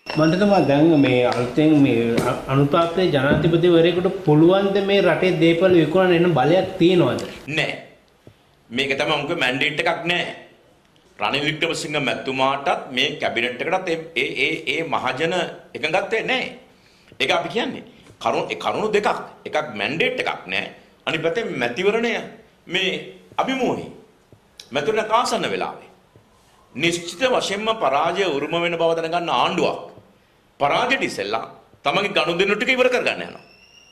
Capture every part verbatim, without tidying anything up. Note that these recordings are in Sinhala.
මන්ට තමයි දැන් මේ අලුතෙන් මේ අනුපාප්ත ජනාධිපතිවරයෙකුට පුළුවන් ද මේ රටේ දේපල විකුණන එන බලයක් තියනවද? නැහැ. මේක තමයි උන්ගේ මැන්ඩේට් එකක් නැහැ. රනිල් වික්‍රමසිංහ මැතිතුමාටත් මේ කැබිනට් එකටත් ඒ ඒ ඒ මහජන එකඟත්වය නැහැ. ඒක අපි කියන්නේ කරුණු ඒ කරුණු දෙකක්. එකක් මැන්ඩේට් එකක් නැහැ. අනිත් පැත්තේ මැතිවරණය මේ අභිමෝහි. මැතිවරණ කාසන්න වෙලාවේ. නිශ්චිත වශයෙන්ම පරාජය උරුම වෙන බව දැනගන්න ආණ්ඩුවක් පරාජයට ඉස්සෙල්ලා තමන්ගේ ගනුදෙනු ටික ඉවර කරගන්න යනවා.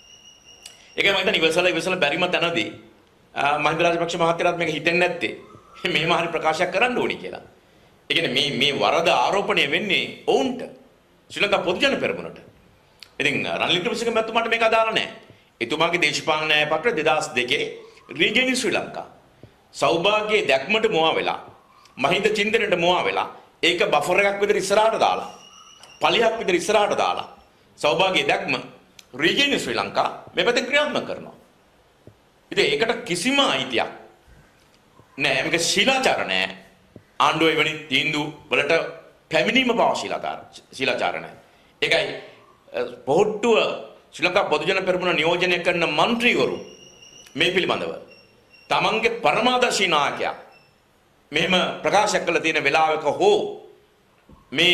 ඒකයි මම හිතන්නේ ඉවසලා ඉවසලා බැරිම තැනදී මහින්ද රාජපක්ෂ මහත්තයාට මේක හිතෙන්නේ නැත්තේ. මේම හරි ප්‍රකාශයක් කරන්න ඕනි කියලා. ඒ කියන්නේ මේ මේ වරද ආරෝපණය වෙන්නේ ඔවුන්ට. ශ්‍රී ලංකා පොදු ජන පෙරමුණට. ඉතින් රනිල් වික්‍රමසිංහ මැතිතුමාට මේක අදාළ නැහැ. එතුමාගේ දේශපාලන න්‍යාය පත්‍රය දෙදාස් දෙකේ රීජනි ශ්‍රී ලංකා සෞභාග්‍යයේ දැක්මට මොවා වෙලා මහින්ද චින්තනයට මොවා වෙලා ඒක බෆර් එකක් විතර ඉස්සරහට දාලා පලියක් විතර ඉස්සරහට දාලා සෞභාග්‍යයේ දැක්ම රීජනි ශ්‍රී ලංකා මේ පැත්තෙන් ක්‍රියාත්මක කරනවා. ඉතින් ඒකට කිසිම අයිතියක් නෑ. මේක ශීලාචාර නෑ. ආණ්ඩුව එවැනි තීන්දුව වලට පැමිණීම බව ශීලාචාර ශීලාචාර නෑ. ඒකයි පොහොට්ටුව ශ්‍රී ලංකා පොදු ජන පෙරමුණ නියෝජනය කරන മന്ത്രിවරු මේ පිළිබඳව තමන්ගේ පරමාදර්ශී නායකයා මෙහෙම ප්‍රකාශ කළ තියෙන වෙලාවක හෝ මේ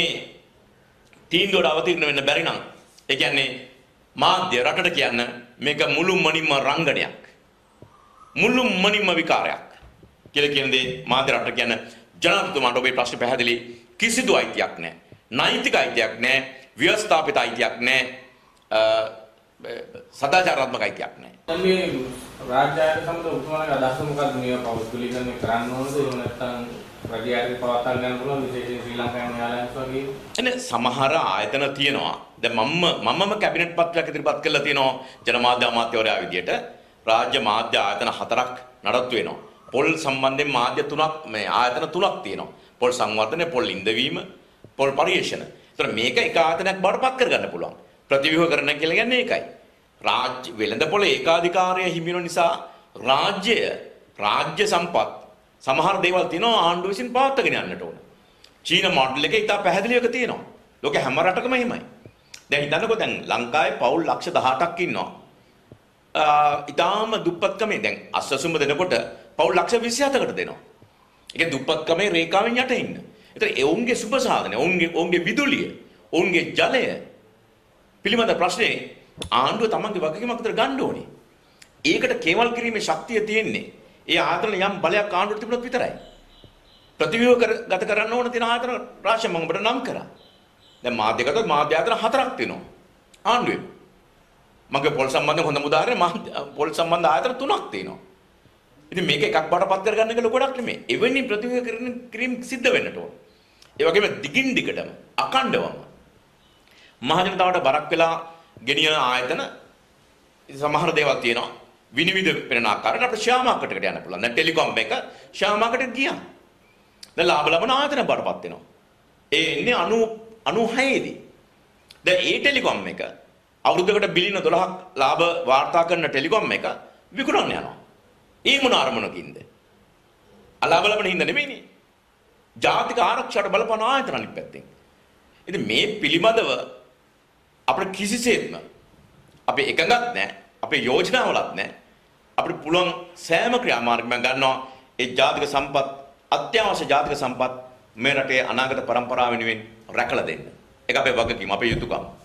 තීන්දුවට අවතීර්ණ වෙන්න බැරි නම් ඒ කියන්නේ මාධ්‍ය රටට කියන්න මේක මුළු මනින්ම රංගනයක් මුළු මනින්ම විකාරයක් කියලා කියන දේ මාධ්‍ය රටට කියන්න ජනාධිපතිතුමාට ඔබේ ප්‍රශ්න පැහැදිලි කිසිදු අයිතියක් නැහැ. නෛතික අයිතියක් නැහැ. ව්‍යවස්ථාපිත අයිතියක් නැහැ. සදාචාරාත්මක අයිතියක් නැහැ. මේ රාජ්‍යයට සම්බන්ධ උතුමන්ගේ අදහස මොකක්ද මේ පෞද්ගලිකව කරන්න ඕනද එහෙම නැත්නම් රජයාගේ පවත්වා ගන්න පුළුවන් විශේෂයෙන් ශ්‍රී ලංකාවේ න්‍යායාලයක් වගේ එනේ සමහර ආයතන තියෙනවා. දැන් මම මමම කැබිනට් පත්‍රයක් ඉදිරිපත් කළා තියෙනවා ජනමාධ්‍ය අමාත්‍යවරයා විදියට රාජ්‍ය මාධ්‍ය ආයතන හතරක් නඩත්තු වෙනවා. පොල් සම්බන්ධයෙන් මාධ්‍ය තුනක් මේ ආයතන තුනක් තියෙනවා. පොල් සංවර්ධනය, පොල් ඉන්දවීම, පොල් පරිශ්‍රණ. ඒතර මේක එක ආයතනයක් බවට පත් කරගන්න පුළුවන්. ප්‍රතිව්‍යුහකරණ කියලා කියන්නේ ඒකයි. රාජ්‍ය වෙළඳපොළ ඒකාධිකාරය හිමි වෙන නිසා රාජ්‍ය රාජ්‍ය සම්පත් සමහර දේවල් තියෙනවා ආණ්ඩුව විසින් පවත්වාගෙන යන්නට ඕන. චීන මොඩල් එකේ ඉතා පැහැදිලිවක තියෙනවා. ලෝකේ හැම රටකම එහෙමයි. දැන් හිතන්නකෝ දැන් ලංකාවේ පවුල් ලක්ෂ දහඅටක් ඉන්නවා. ඉතාම දුප්පත්කමේ දැන් අස්වැසුම දෙනකොට පවුල් ලක්ෂ විසි හතකට දෙනවා. ඒක දුප්පත්කමේ රේඛාවෙන් යට ඉන්න. ඒතර ඒ ඔවුන්ගේ සුබ සාධන, ඔවුන්ගේ ඔවුන්ගේ විදුලිය, ඔවුන්ගේ ජලය පිළිබඳ ප්‍රශ්නේ ආණ්ඩුව තමන්ගේ වගකීමක් විතර ගන්න ඕනේ. ඒකට කේවල් කිරීමේ ශක්තිය තියෙන්නේ ඒ ආයතන යම් බලයක් ආණ්ඩුවට තිබුණොත් විතරයි. ප්‍රතිව්‍යුහ ගත කරන්න ඕන තියෙන ආයතන රාශිය මම ඔබට නම් කරා. දැන් මාධ්‍යගත මාධ්‍ය ආයතන හතරක් තියෙනවා ආණ්ඩුවේ. මගේ පොල් සම්බන්ධ හොඳම උදාහරණය පොල් සම්බන්ධ ආයතන තුනක් තියෙනවා. ඉතින් මේක එකක් බාටපත් කරගන්න එක ලොකු වැඩක් නෙමෙයි. එවැනි ප්‍රතිව්‍යුහ කිරීම සිද්ධ වෙන්නට ඕන. ඒ වගේම දිගින් දිගටම අකණ්ඩවම මහජනතාවට බරක් වෙලා ගෙනියන ආයතන සමහර දේවල් තියෙනවා. විනිවිද වෙන ආකාරයට අපිට ෂෙයා මාකට් එකට යන්න පුළුවන්. දැන් ටෙලිකොම් එක ෂෙයා මාකට් එකට ගියා. දැන් ලාභ ලබන ආයතන බාටපත් වෙනවා. ඒ ඉන්නේ අනූහය දී. දැන් ඒ ටෙලිකොම් එක අවුරුද්දකට බිලියන දොළහක් ලාභ වාර්තා කරන ටෙලිකොම් එක විකුණන්න යනවා. ඒ මොන අරමුණකින්ද? අලාභ ලබන හින්දා නෙමෙයිනේ. ජාතික ආරක්ෂාවට බලපන ආයතන අනිත් පැත්තෙන්. ඉතින් මේ පිළිබඳව අපිට කිසිසේත්ම අපේ එකඟත් නැහැ. අපේ යෝජනාවලත් නැහැ. අපිට පුළුවන් සෑම ක්‍රියාමාර්ගයක් ගන්නවා ඒ ජාතික සම්පත් අත්‍යවශ්‍ය ජාතික සම්පත් මේ රටේ අනාගත පරම්පරාව වෙනුවෙන් රැකලා දෙන්න. ඒක අපේ වගකීම, අපේ යුතුයකම.